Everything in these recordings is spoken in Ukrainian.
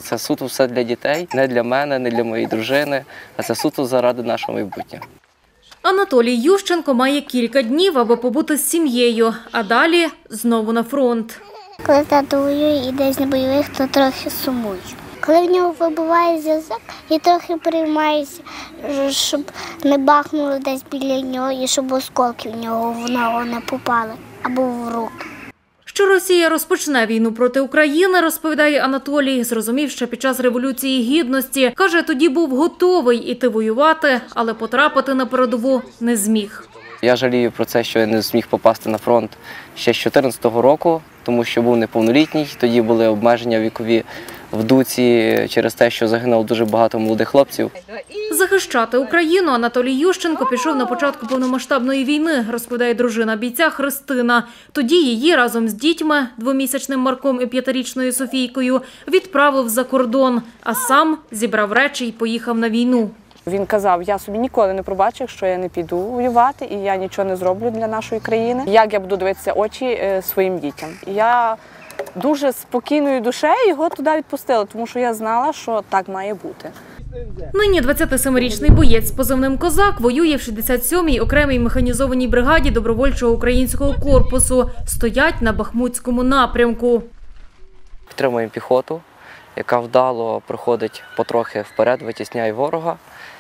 Це суто все для дітей, не для мене, не для моєї дружини, а це суто заради нашого майбутнього. Анатолій Ющенко має кілька днів, аби побути з сім'єю, а далі знову на фронт. Коли тато воює і десь на бойових, то трохи сумую. Коли в нього вибуває зв'язок, я трохи переймаюся, щоб не бахнуло десь біля нього і щоб осколки в нього в ногу не попали або в руки. Що Росія розпочне війну проти України, розповідає Анатолій, зрозумів ще під час Революції Гідності. Каже, тоді був готовий іти воювати, але потрапити на передову не зміг. Я жалію про це, що я не зміг попасти на фронт ще з 2014 року, тому що був неповнолітній, тоді були обмеження вікові в Дуці через те, що загинуло дуже багато молодих хлопців. Захищати Україну Анатолій Ющенко пішов на початку повномасштабної війни, розповідає дружина бійця Христина. Тоді її разом з дітьми, 2-місячним Марком і 5-річною Софійкою, відправив за кордон, а сам зібрав речі і поїхав на війну. Він казав, я собі ніколи не пробачу, якщо я не піду воювати і я нічого не зроблю для нашої країни. Як я буду дивитися очі своїм дітям. Я дуже спокійною душею його туди відпустила, тому що я знала, що так має бути. Нині 27-річний боєць з позивним «Козак» воює в 67-й окремій механізованій бригаді добровольчого українського корпусу. Стоять на Бахмутському напрямку. Підтримуємо піхоту, яка вдало проходить потрохи вперед, витісняє ворога.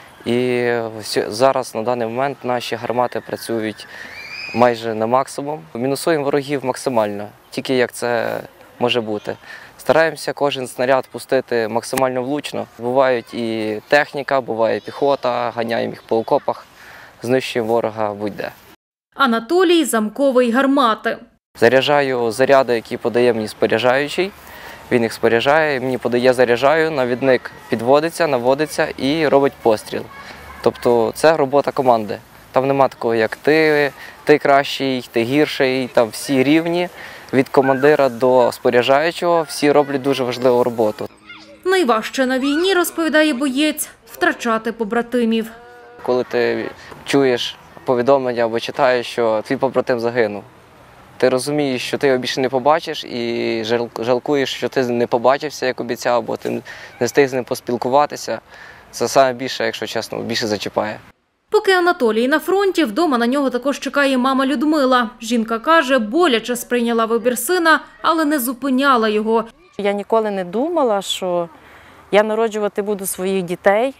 І зараз на даний момент наші гармати працюють майже на максимум. Мінусуємо ворогів максимально, тільки як це може бути. Стараємося кожен снаряд пустити максимально влучно. Бувають і техніка, буває піхота, ганяємо їх по окопах, знищуємо ворога будь-де. Анатолій – замковий гармати. Заряджаю заряди, які подає мені споряджаючий. Він їх споряджає, мені подає, заряджаю, навідник підводиться, наводиться і робить постріл. Тобто це робота команди. Там нема такого, як ти кращий, ти гірший, там всі рівні. Від командира до споряджаючого всі роблять дуже важливу роботу. Найважче на війні, розповідає боєць, втрачати побратимів. Коли ти чуєш повідомлення або читаєш, що твій побратим загинув, ти розумієш, що ти його більше не побачиш і жалкуєш, що ти не побачився, як обіцяв, або ти не встиг з ним поспілкуватися. Це найбільше, якщо чесно, більше зачіпає. Поки Анатолій на фронті, вдома на нього також чекає мама Людмила. Жінка каже, боляче сприйняла вибір сина, але не зупиняла його. Я ніколи не думала, що я народжувати буду своїх дітей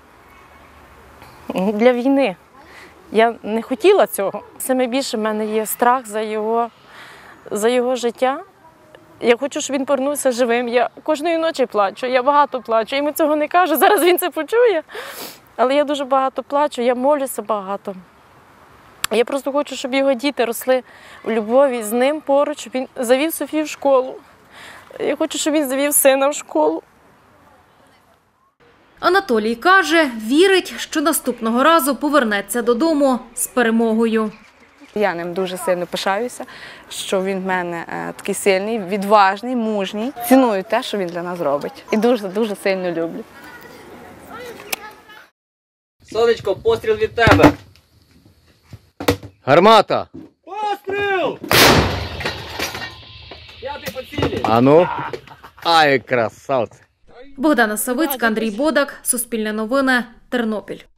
для війни. Я не хотіла цього. Саме більше в мене є страх за його життя. Я хочу, щоб він повернувся живим. Я кожної ночі плачу, я багато плачу. Йому цього не кажу, зараз він це почує. Але я дуже багато плачу, я молюся багато. Я просто хочу, щоб його діти росли в любові з ним поруч, щоб він завів Софію в школу. Я хочу, щоб він завів сина в школу. Анатолій каже, вірить, що наступного разу повернеться додому з перемогою. Я ним дуже сильно пишаюся, що він в мене такий сильний, відважний, мужній. Ціную те, що він для нас робить. І дуже сильно люблю. Сонечко, постріл від тебе! Гармата! Постріл! П'ятий по цілі! Ану! Ай, красавці! Богдана Савицька, Андрій Бодак, Суспільне новини, Тернопіль.